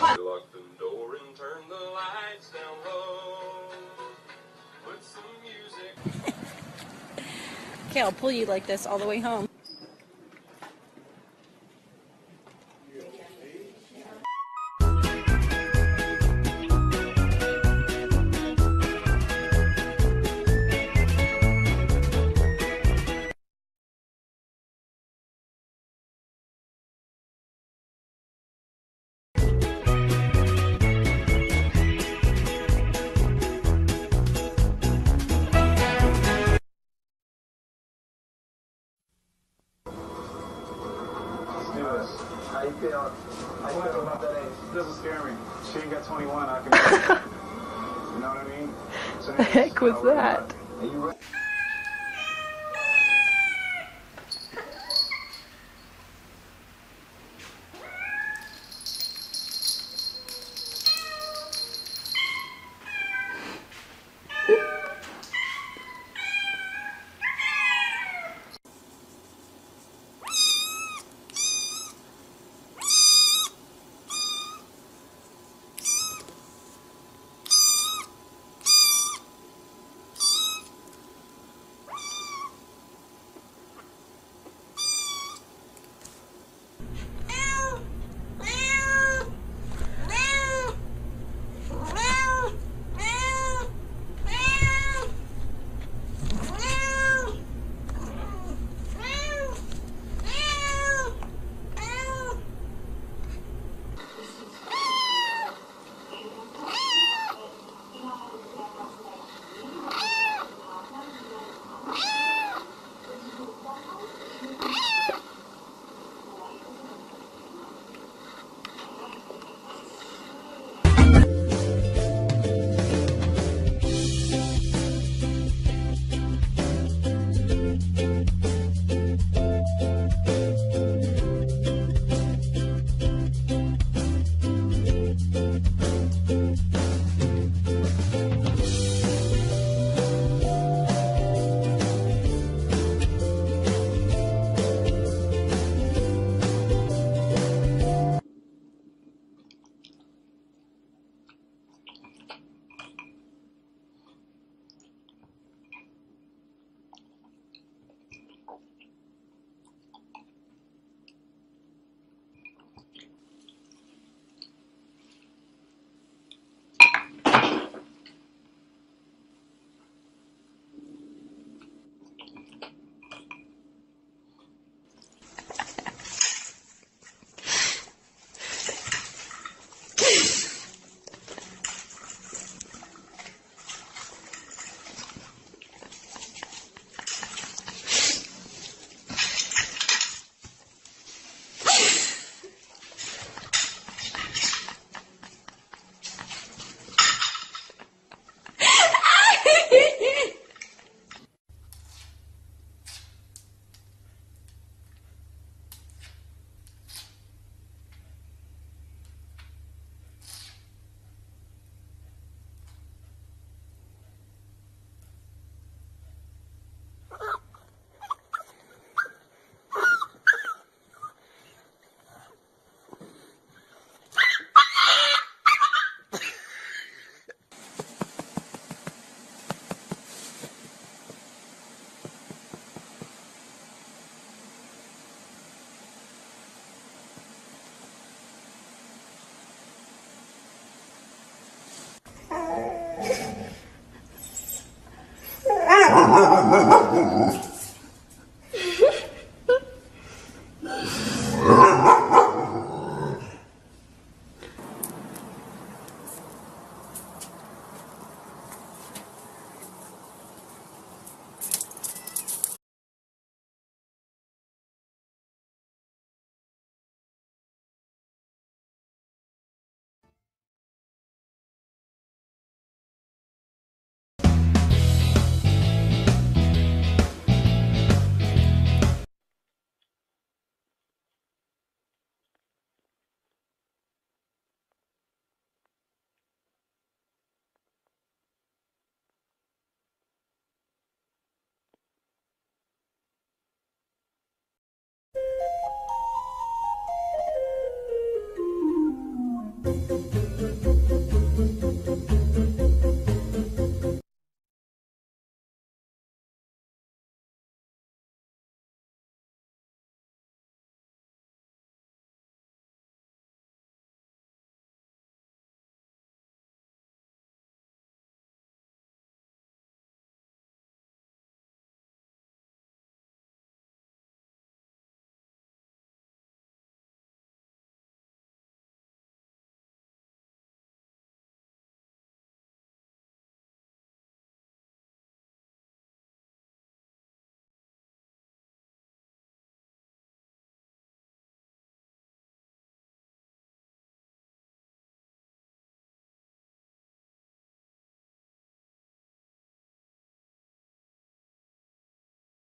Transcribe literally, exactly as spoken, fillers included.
Lock the door and turn the lights down low. Put some music. Okay, I'll pull you like this all the way home. How you feel? How you feel about that age? It doesn't scare me. She ain't got twenty-one, I can you know what I mean? So The heck was that? Are you ready? Ha ha ha ha ha!